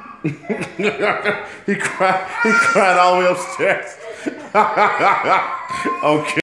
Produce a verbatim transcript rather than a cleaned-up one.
he cried. He cried all the way upstairs. Okay.